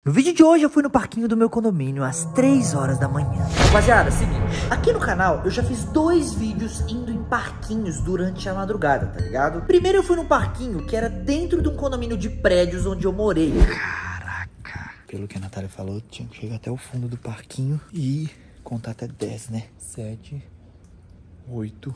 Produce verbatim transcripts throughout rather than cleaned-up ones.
No vídeo de hoje eu fui no parquinho do meu condomínio às três horas da manhã. Rapaziada, seguinte, aqui no canal eu já fiz dois vídeos indo em parquinhos durante a madrugada, tá ligado? Primeiro eu fui num parquinho que era dentro de um condomínio de prédios onde eu morei. Caraca, pelo que a Natália falou, tinha que chegar até o fundo do parquinho e contar até dez, né? Sete, oito...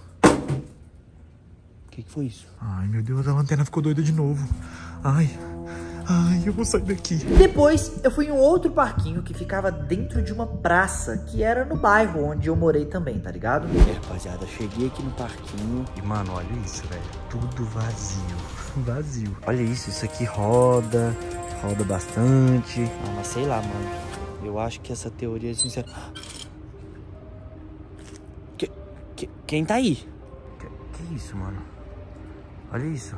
O que que foi isso? Ai, meu Deus, a lanterna ficou doida de novo. Ai, ai, eu vou sair daqui. Depois, eu fui em um outro parquinho que ficava dentro de uma praça, que era no bairro onde eu morei também, tá ligado? É, rapaziada, cheguei aqui no parquinho e, mano, olha isso, velho. Tudo vazio, vazio. Olha isso, isso aqui roda, roda bastante. Ah, mas sei lá, mano. Eu acho que essa teoria é sincera. Que, que, quem tá aí? Que, que isso, mano? Olha isso.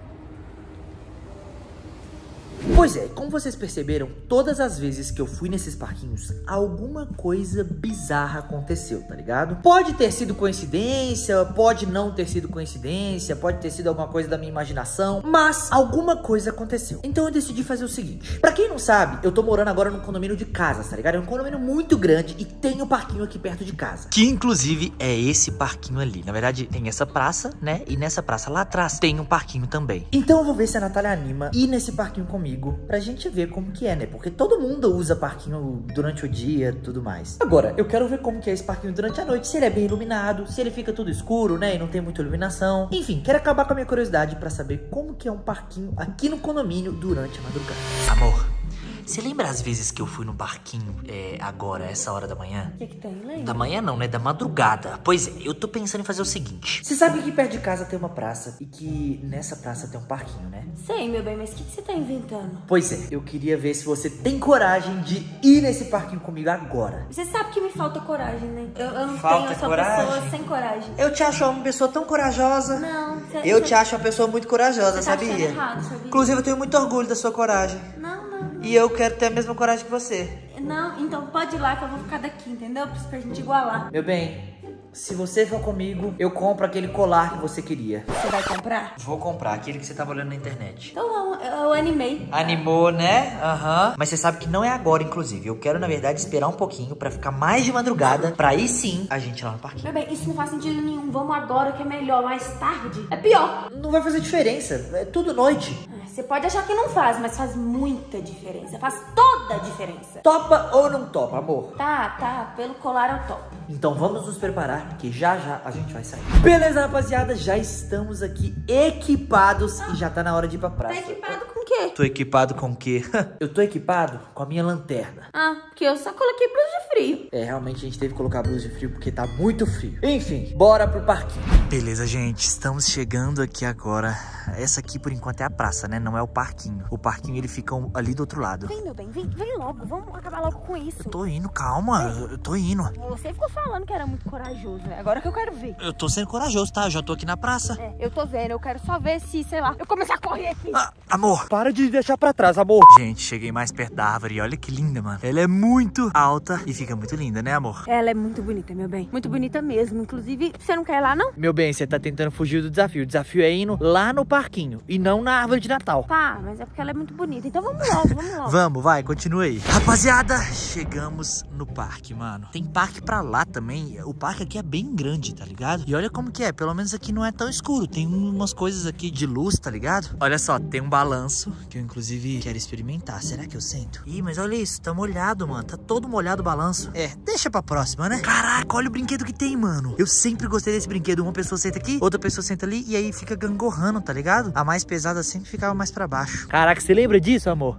Pois é, como vocês perceberam, todas as vezes que eu fui nesses parquinhos, alguma coisa bizarra aconteceu, tá ligado? Pode ter sido coincidência, pode não ter sido coincidência, pode ter sido alguma coisa da minha imaginação, mas alguma coisa aconteceu. Então eu decidi fazer o seguinte. Pra quem não sabe, eu tô morando agora num condomínio de casas, tá ligado? É um condomínio muito grande e tem um parquinho aqui perto de casa. Que inclusive é esse parquinho ali. Na verdade, tem essa praça, né? E nessa praça lá atrás tem um parquinho também. Então eu vou ver se a Natália anima ir nesse parquinho comigo. Pra gente ver como que é, né? Porque todo mundo usa parquinho durante o dia, tudo mais. Agora, eu quero ver como que é esse parquinho durante a noite. Se ele é bem iluminado, se ele fica tudo escuro, né? E não tem muita iluminação. Enfim, quero acabar com a minha curiosidade pra saber como que é um parquinho aqui no condomínio durante a madrugada. Amor, você lembra as vezes que eu fui no parquinho é, agora, essa hora da manhã? O que que tem, lembra? Da manhã não, né? Da madrugada. Pois é, eu tô pensando em fazer o seguinte. Você sabe que aqui perto de casa tem uma praça e que nessa praça tem um parquinho, né? Sei, meu bem, mas o que que você tá inventando? Pois é, eu queria ver se você tem coragem de ir nesse parquinho comigo agora. Você sabe que me falta coragem, né? Eu, eu não Falta tenho, eu sou coragem? pessoa sem coragem. Eu te acho uma pessoa tão corajosa. Não, você, Eu você, te acho uma pessoa muito corajosa, você tá achando sabia? errado, sabia? Inclusive, eu tenho muito orgulho da sua coragem. Não, não, não. E eu quero ter a mesma coragem que você. Não, então pode ir lá que eu vou ficar daqui, entendeu? Pra gente igualar. Meu bem, se você for comigo, eu compro aquele colar que você queria. Você vai comprar? Vou comprar, aquele que você tava olhando na internet. Então vamos, eu, eu animei. Animou, né? Aham. Uhum. Mas você sabe que não é agora, inclusive. Eu quero, na verdade, esperar um pouquinho pra ficar mais de madrugada, pra aí sim a gente ir lá no parquinho. Meu bem, isso não faz sentido nenhum. Vamos agora que é melhor. Mais tarde é pior. Não vai fazer diferença. É tudo noite. Você pode achar que não faz, mas faz muita diferença. Faz toda a diferença. Topa ou não topa, amor? Tá, tá. Pelo colar eu topo. Então vamos nos preparar, porque já já a gente vai sair. Beleza, rapaziada? Já estamos aqui equipados e já tá na hora de ir pra praça. Tá equipado com o quê? Tô equipado com o quê? Eu tô equipado com a minha lanterna. Ah, porque eu só coloquei blusa de frio. É, realmente a gente teve que colocar blusa de frio porque tá muito frio. Enfim, bora pro parquinho. Beleza, gente, estamos chegando aqui agora. Essa aqui, por enquanto, é a praça, né? Não é o parquinho. O parquinho, ele fica ali do outro lado. Vem, meu bem, vem, vem logo. Vamos acabar logo com isso. Eu tô indo, calma. Eu, eu tô indo. Você ficou falando que era muito corajoso, né? Agora que eu quero ver. Eu tô sendo corajoso, tá? Eu já tô aqui na praça. É, eu tô vendo. Eu quero só ver se, sei lá, eu começar a correr aqui. Ah, amor, para de deixar pra trás, amor. Gente, cheguei mais perto da árvore e olha que linda, mano. Ela é muito alta e fica muito linda, né, amor? Ela é muito bonita, meu bem. Muito bonita mesmo. Inclusive, você não quer ir lá, não? Meu bem, você tá tentando fugir do desafio. O desafio é indo lá no parquinho e não na árvore de Natal. Tá, mas é porque ela é muito bonita. Então vamos logo, vamos logo. Vamos, vai, continua aí. Rapaziada, chegamos no parque, mano. Tem parque pra lá também. O parque aqui é bem grande, tá ligado? E olha como que é, pelo menos aqui não é tão escuro. Tem umas coisas aqui de luz, tá ligado? Olha só, tem um balanço que eu inclusive quero experimentar. Será que eu sento? Ih, mas olha isso, tá molhado, mano. Tá todo molhado o balanço. É, deixa pra próxima, né? Caraca, olha o brinquedo que tem, mano. Eu sempre gostei desse brinquedo. Uma pessoa senta aqui, outra pessoa senta ali e aí fica gangorrando, tá ligado? A mais pesada sempre ficava mais pra baixo. Caraca, você lembra disso, amor?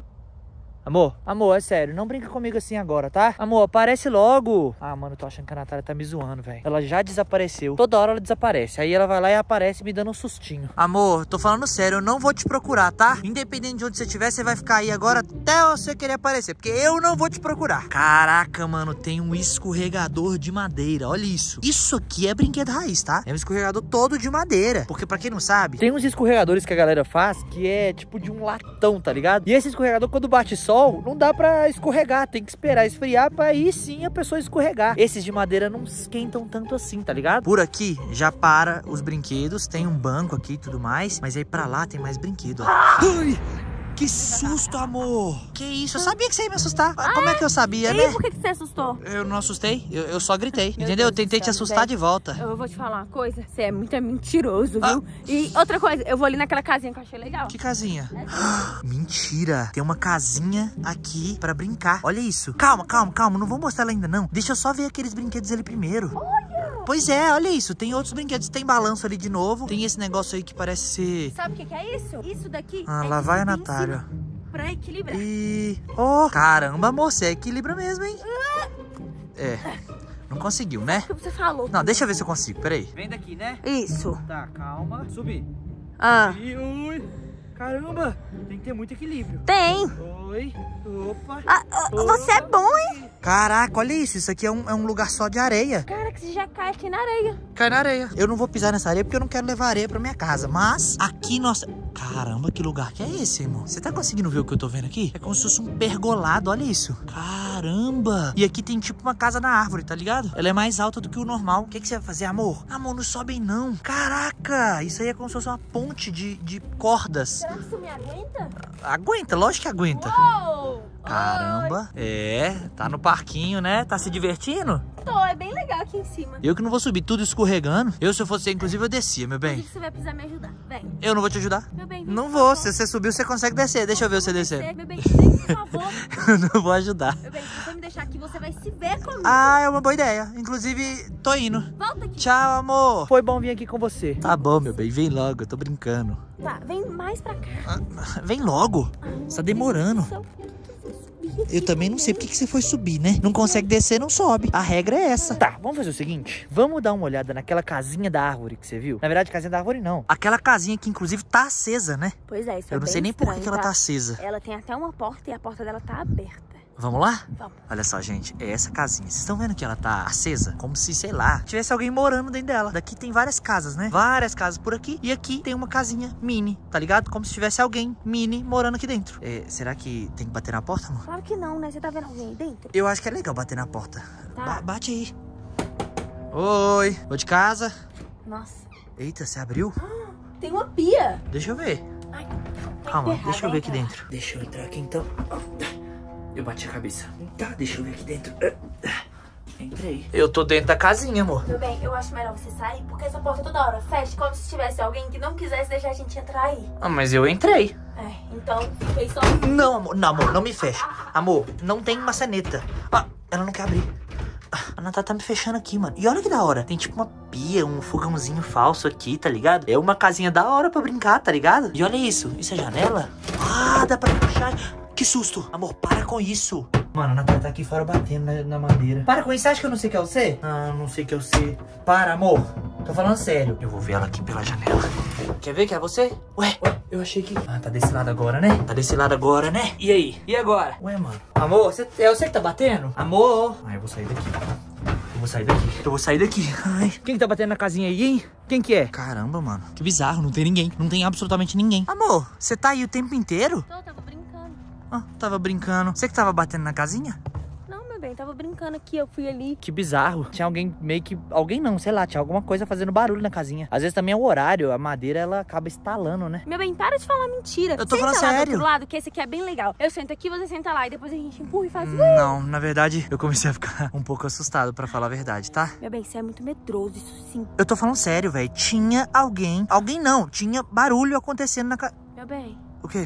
Amor, amor, é sério, não brinca comigo assim agora, tá? Amor, aparece logo. Ah, mano, tô achando que a Natália tá me zoando, velho. Ela já desapareceu. Toda hora ela desaparece. Aí ela vai lá e aparece me dando um sustinho. Amor, tô falando sério, eu não vou te procurar, tá? Independente de onde você estiver, você vai ficar aí agora até você querer aparecer, porque eu não vou te procurar. Caraca, mano, tem um escorregador de madeira, olha isso. Isso aqui é brinquedo raiz, tá? É um escorregador todo de madeira. Porque pra quem não sabe, tem uns escorregadores que a galera faz que é tipo de um latão, tá ligado? E esse escorregador, quando bate sol, não dá pra escorregar, tem que esperar esfriar pra aí sim a pessoa escorregar. Esses de madeira não esquentam tanto assim, tá ligado? Por aqui já para os brinquedos, tem um banco aqui e tudo mais, mas aí pra lá tem mais brinquedo, ó. Ai! Que susto, amor. Que isso? Eu sabia que você ia me assustar. Como é que eu sabia, né? E por que que você assustou? Eu não assustei, eu, eu só gritei. Meu Entendeu? Eu Deus tentei do te céu, assustar velho. de volta. Eu vou te falar uma coisa. Você é muito mentiroso, viu? Ah. E outra coisa, eu vou ali naquela casinha que eu achei legal. Que casinha? Mentira. Tem uma casinha aqui pra brincar. Olha isso. Calma, calma, calma. Não vou mostrar ela ainda, não. Deixa eu só ver aqueles brinquedos ali primeiro. Olha! Pois é, olha isso. Tem outros brinquedos. Tem balanço ali de novo. Tem esse negócio aí que parece ser... Sabe o que que é isso? Isso daqui Ah, é lá de vai a subir em Natália. cima pra equilibrar. E... Oh, caramba, amor. Você equilibra mesmo, hein? É. Não conseguiu, né? O que você falou? Não, deixa eu ver se eu consigo. Peraí. Vem daqui, né? Isso. Tá, calma. Subir. Ah. E, ui. Caramba, tem que ter muito equilíbrio. Tem. Oi. Opa. Ah, ah, você é bom, hein? Caraca, olha isso. Isso aqui é um, é um lugar só de areia. Cara, que você já cai aqui na areia. Cai na areia. Eu não vou pisar nessa areia porque eu não quero levar areia pra minha casa. Mas aqui, nossa... Caramba, que lugar que é esse, irmão? Você tá conseguindo ver o que eu tô vendo aqui? É como se fosse um pergolado, olha isso. Caramba. E aqui tem tipo uma casa na árvore, tá ligado? Ela é mais alta do que o normal. O que, que você vai fazer, amor? Amor, não sobe não. Caraca, isso aí é como se fosse uma ponte de, de cordas. Será que isso me aguenta? Aguenta, lógico que aguenta. Uou! Caramba. É, tá no parquinho, né? Tá se divertindo? Tô, é bem legal aqui em cima. Eu que não vou subir tudo escorregando. Eu, se eu fosse você, inclusive, eu descia, meu bem. Você vai precisar me ajudar. Vem. Eu não vou te ajudar. Meu bem, vem, Não por vou. favor. Se você subiu, você consegue descer. Deixa eu ver você descer. Meu bem, vem, por favor. Eu não vou ajudar. Meu bem, se você me deixar aqui, você vai se ver comigo. Ah, é uma boa ideia. Inclusive, tô indo. Volta aqui. Tchau, amor. Foi bom vir aqui com você. Tá bom, meu bem. Vem logo. Eu tô brincando. Tá, vem mais pra cá. Ah, vem logo. Você tá demorando. Eu também não sei porque que você foi subir, né? Não consegue descer, não sobe. A regra é essa. Tá, vamos fazer o seguinte. Vamos dar uma olhada naquela casinha da árvore que você viu. Na verdade, casinha da árvore não. Aquela casinha que, inclusive, tá acesa, né? Pois é, isso é Eu não bem sei nem por que estranho, que ela tá? tá acesa. Ela tem até uma porta e a porta dela tá aberta. Vamos lá? Vamos. Olha só, gente, é essa casinha. Vocês estão vendo que ela tá acesa? Como se, sei lá, tivesse alguém morando dentro dela. Daqui tem várias casas, né? Várias casas por aqui. E aqui tem uma casinha mini, tá ligado? Como se tivesse alguém mini morando aqui dentro. É, será que tem que bater na porta, amor? Claro que não, né? Você tá vendo alguém aí dentro? Eu acho que é legal bater na porta. Tá. Ba- bate aí. Oi, vou de casa. Nossa. Eita, você abriu? Tem uma pia. Deixa eu ver. Ai, Calma, enterrar, deixa eu ver vai aqui entrar. dentro. Deixa eu entrar aqui então. Eu bati a cabeça. Tá, deixa eu ver aqui dentro. Entrei. Eu tô dentro da casinha, amor. Meu bem, eu acho melhor você sair, porque essa porta toda hora fecha, como se tivesse alguém que não quisesse deixar a gente entrar aí. Ah, mas eu entrei. É, então fiquei só... Não, amor, não, amor, não me fecha. Amor, não tem maçaneta. Ah, ela não quer abrir. A Natália tá me fechando aqui, mano. E olha que da hora. Tem tipo uma pia, um fogãozinho falso aqui, tá ligado? É uma casinha da hora pra brincar, tá ligado? E olha isso. Isso é janela? Ah, dá pra puxar. Que susto. Amor, para com isso. Mano, a Natália tá aqui fora batendo na, na madeira. Para com isso. Você acha que eu não sei que é você? Ah, não sei que é você. Para, amor. Tô falando sério. Eu vou ver ela aqui pela janela. Quer ver que é você? Ué, ué, eu achei que... Ah, tá desse lado agora, né? Tá desse lado agora, né? E aí? E agora? Ué, mano. Amor, você, é você que tá batendo? Amor! Ah, eu vou sair daqui. Eu vou sair daqui. Eu vou sair daqui. Ai. Quem que tá batendo na casinha aí, hein? Quem que é? Caramba, mano. Que bizarro, não tem ninguém. Não tem absolutamente ninguém. Amor, você tá aí o tempo inteiro? Tô, tava brincando. Ah, tava brincando. Você que tava batendo na casinha? Não, meu bem, tava brincando aqui, eu fui ali. Que bizarro. Tinha alguém meio que... Alguém não, sei lá. Tinha alguma coisa fazendo barulho na casinha. Às vezes também é o horário. A madeira, ela acaba estalando, né? Meu bem, para de falar mentira. Eu tô Senta falando lá sério. do outro lado, que esse aqui é bem legal. Eu sento aqui, você senta lá, e depois a gente empurra e faz... Não, na verdade, eu comecei a ficar um pouco assustado, pra falar a verdade, tá? Meu bem, você é muito medroso, isso sim. Eu tô falando sério, velho. Tinha alguém... Alguém não. Tinha barulho acontecendo na ca... Meu bem. O quê?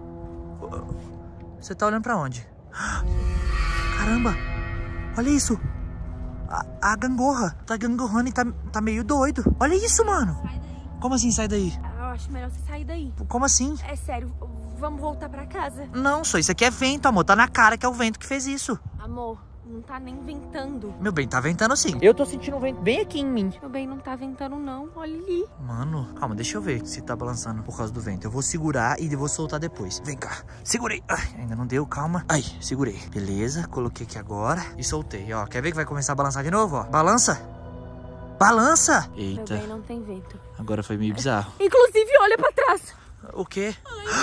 Você tá olhando pra onde? Caramba! Olha isso! A, a gangorra tá gangorrando e tá, tá meio doido. Olha isso, mano! Sai daí. Como assim, sai daí? Eu acho melhor você sair daí. Como assim? É sério, vamos voltar pra casa. Não, só isso aqui é vento, amor. Tá na cara que é o vento que fez isso. Amor, não tá nem ventando. Meu bem, tá ventando sim. Eu tô sentindo um vento bem aqui em mim. Meu bem, não tá ventando não, olha ali. Mano, calma, deixa eu ver se tá balançando por causa do vento. Eu vou segurar e vou soltar depois. Vem cá, segurei. Ai, ainda não deu, calma. Ai, segurei. Beleza, coloquei aqui agora e soltei, ó. Quer ver que vai começar a balançar de novo, ó? Balança. Balança. Eita, Meu bem, não tem vento. agora foi meio bizarro. Inclusive, olha pra trás. O quê? Ai.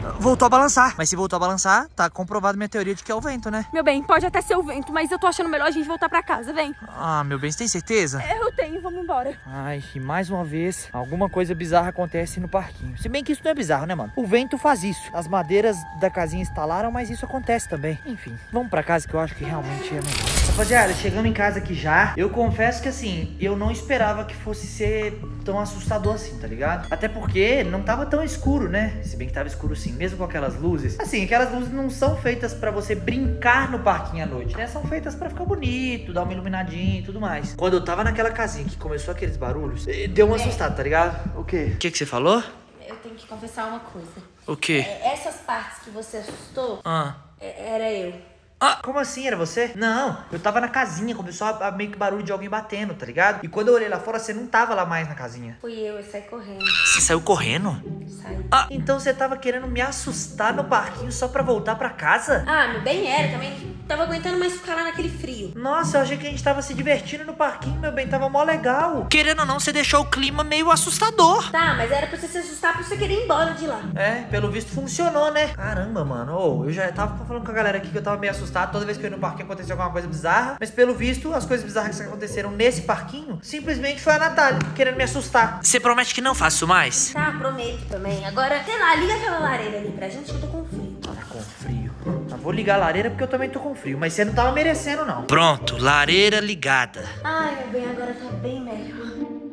Voltou a balançar. Mas se voltou a balançar, tá comprovado minha teoria de que é o vento, né? Meu bem, pode até ser o vento, mas eu tô achando melhor a gente voltar pra casa, vem. Ah, meu bem, você tem certeza? Eu tenho, vamos embora. Ai, e mais uma vez, alguma coisa bizarra acontece no parquinho. Se bem que isso não é bizarro, né, mano? O vento faz isso. As madeiras da casinha instalaram, mas isso acontece também. Enfim, vamos pra casa que eu acho que realmente é melhor. Rapaziada, chegando em casa aqui já, eu confesso que assim, eu não esperava que fosse ser tão assustador assim, tá ligado? Até porque não tava tão escuro, né? Se bem que tava escuro sim, mesmo com aquelas luzes. Assim, aquelas luzes não são feitas pra você brincar no parquinho à noite, né? São feitas pra ficar bonito, dar uma iluminadinha e tudo mais. Quando eu tava naquela casinha que começou aqueles barulhos, deu uma assustada, tá ligado? O quê? O que que você falou? Eu tenho que confessar uma coisa. O quê? É, essas partes que você assustou, Ah. é, era eu. Ah, como assim? Era você? Não, eu tava na casinha, começou a, a meio que barulho de alguém batendo, tá ligado? E quando eu olhei lá fora, você não tava lá mais na casinha. Fui eu, eu saí correndo. Você saiu correndo? Saí. Ah, então você tava querendo me assustar no parquinho só pra voltar pra casa? Ah, meu bem era, também tava aguentando mais ficar lá naquele frio. Nossa, eu achei que a gente tava se divertindo no parquinho, meu bem, tava mó legal. Querendo ou não, você deixou o clima meio assustador. Tá, mas era pra você se assustar, pra você querer ir embora de lá. É, pelo visto funcionou, né? Caramba, mano, ô, eu já tava falando com a galera aqui que eu tava meio assustado toda vez que eu ia no parquinho aconteceu alguma coisa bizarra. Mas pelo visto, as coisas bizarras que aconteceram nesse parquinho, simplesmente foi a Natália querendo me assustar. Você promete que não faço isso mais? Tá, prometo também. Agora, sei lá, liga aquela lareira ali pra gente que eu tô com frio. Tá com frio. Eu vou ligar a lareira porque eu também tô com frio, mas você não tava merecendo, não. Pronto, lareira ligada. Ai, meu bem, agora tá bem melhor.